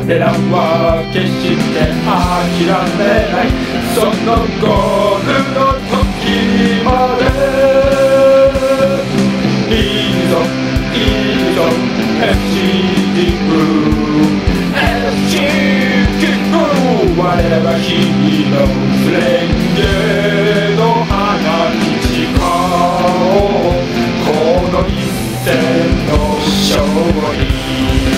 彼らは決して諦めない。そのゴールの時までいいぞいいぞ FC ブルー FC ブルー、我らがヒーローレンゲの花道か、この一戦の勝利。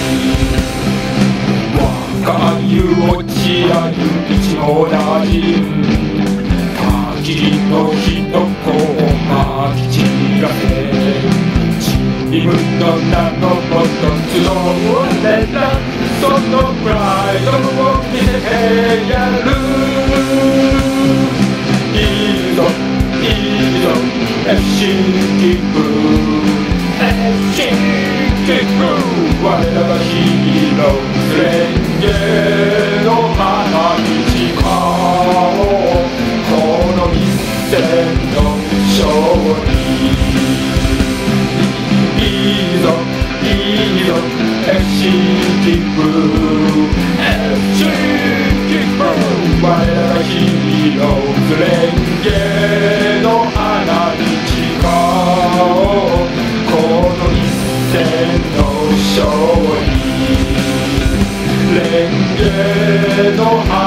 若湯落ち合う一網打尽、たきりのひとこをまき散らせ、チームの名のもと集うれら、そのプライドを見せてやる。いいぞいいぞ FC キック FC キック、我らがヒーローレンゲの花道か、この一戦の勝利。いいぞいいぞ FC キック FC キック、我らがヒーローレンゲの花道か、この一戦の勝利。レンゲの花